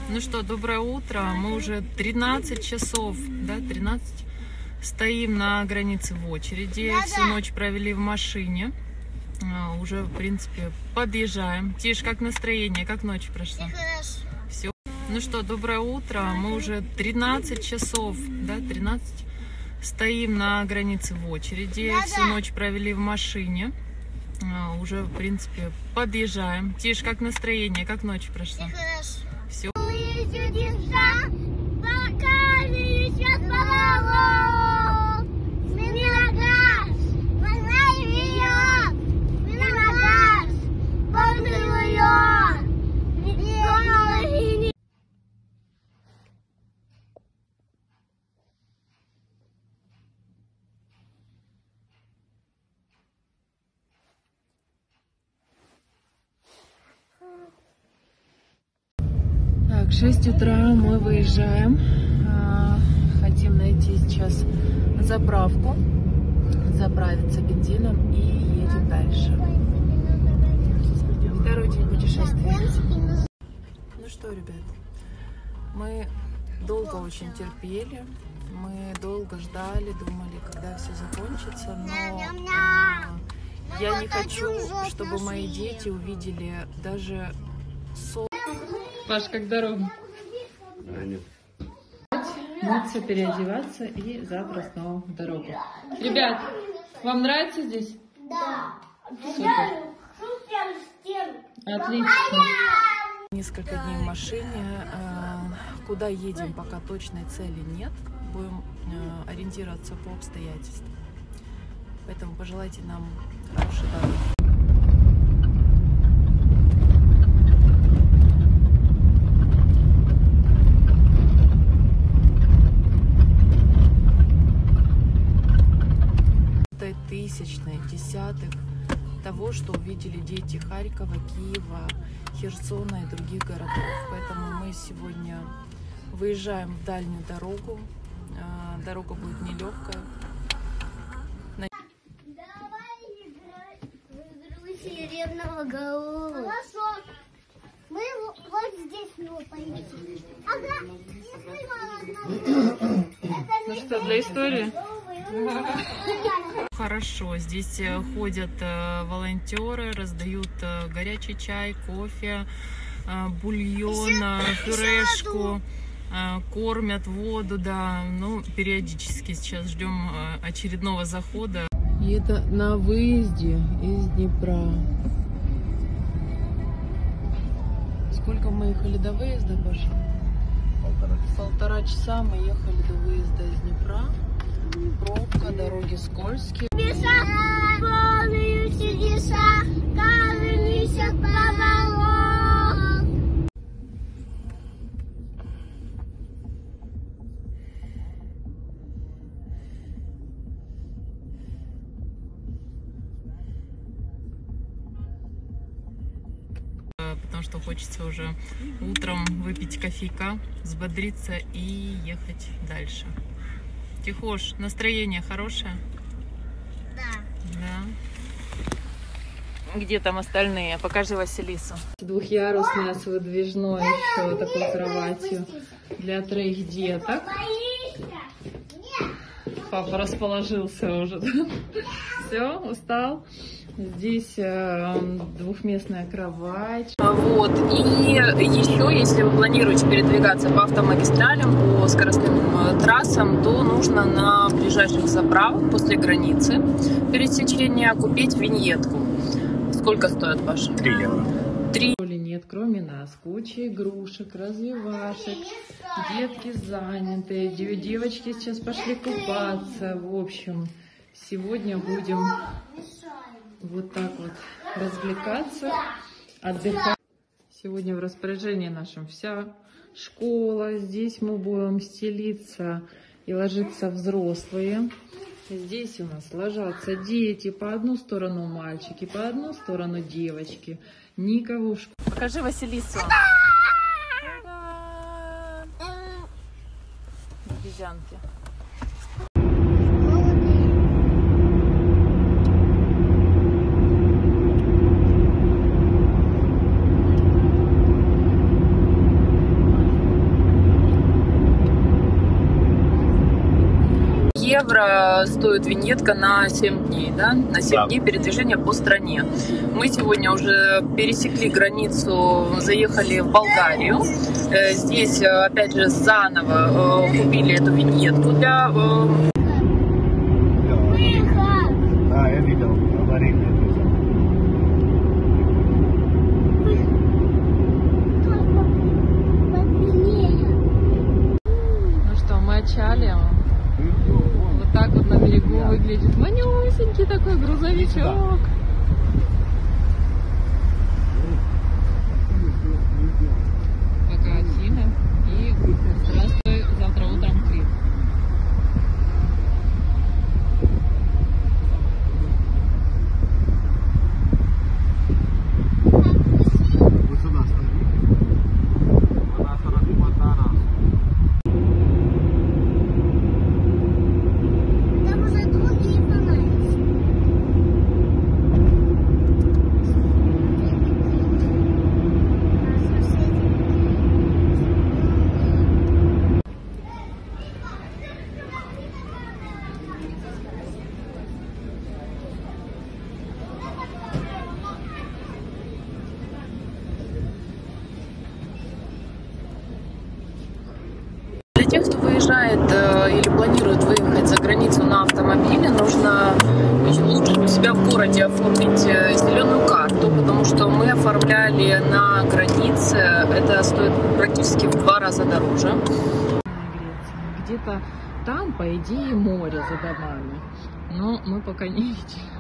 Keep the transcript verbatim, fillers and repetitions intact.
Ну что, доброе утро. Мы уже тринадцать часов, да, тринадцать, стоим на границе в очереди. Всю ночь провели в машине. Уже, в принципе, подъезжаем. Тиш, как настроение? Как ночь прошла? Хорошо. Все. Ну что, доброе утро. Мы уже тринадцать часов, да, тринадцать, стоим на границе в очереди. Всю ночь провели в машине. Уже, в принципе, подъезжаем. Тиш, как настроение? Как ночь прошла? Хорошо. Все. Так, шесть утра мы выезжаем. Хотим найти сейчас заправку, заправиться бензином и едем дальше. Второй день путешествия. Ну что, ребят, мы долго очень терпели, мы долго ждали, думали, когда все закончится, но э, я не хочу, чтобы мои дети увидели даже сон. Паш, как дорога? Мыться, переодеваться и завтра снова в дорогу. Ребят, вам нравится здесь? Да. Супер. Отлично. Несколько дней в машине. Куда едем, пока точной цели нет. Будем ориентироваться по обстоятельствам. Поэтому пожелайте нам хорошей дороги. Тысячных, десятых того, что увидели дети Харькова, Киева, Херсона и других городов. Поэтому мы сегодня выезжаем в дальнюю дорогу. Дорога будет нелегкая. Давай играть в игру серебряного голова. Хорошо. Мы вот здесь ну, полетим. Ага. Ну что, для истории? Хорошо, здесь ходят волонтеры, раздают горячий чай, кофе, бульон, пюрешку, кормят, воду, да. Ну, периодически сейчас ждем очередного захода. И это на выезде из Днепра. Сколько мы ехали до выезда, Паша? Полтора часа. Полтора часа мы ехали до выезда из Днепра. Пробка, дороги скользкие. Потому что хочется уже утром выпить кофейка, взбодриться и ехать дальше. Тихош, настроение хорошее? Да. Да. Где там остальные? Покажи Василису. Двухъярусная с выдвижной еще такой кроватью для троих деток. Папа расположился уже. Все, устал. Здесь э, двухместная кровать. Вот. И еще, если вы планируете передвигаться по автомагистралям, по скоростным э, трассам, то нужно на ближайших заправках после границы пересечения купить виньетку. Сколько стоит, Паша? Три евро. Три. Нет, кроме нас. Куча игрушек, развивашек. Детки заняты. Девочки сейчас пошли купаться. В общем, сегодня будем вот так вот развлекаться, отдыхать. Сегодня в распоряжении нашем вся школа. Здесь мы будем стелиться и ложиться взрослые. Здесь у нас ложатся дети. По одну сторону мальчики, по одну сторону девочки. Никого в школе. Покажи Василису. Обезьянки. евро стоит виньетка на семь дней, да? На семь Да. дней передвижения по стране. Мы сегодня уже пересекли границу, заехали в Болгарию. Э, Здесь, э, опять же, заново э, купили эту виньетку для... э, Выход! Да, я видел. Аварийный движок. Ну что, мы отчали. Вот так вот на берегу выглядит манюсенький такой грузовичок. Пока Афины. И здравствуй, завтра утром Крит. Вот сюда ставь. Она сорок на Там уже другие фонарики. Для тех, кто выезжает э, или планирует выехать за границу на автомобиле, нужно лучше у себя в городе оформить э, зеленую карту, потому что мы оформляли на границе, это стоит практически в два раза дороже. Где-то там, по идее, море за домами, но мы пока не видели.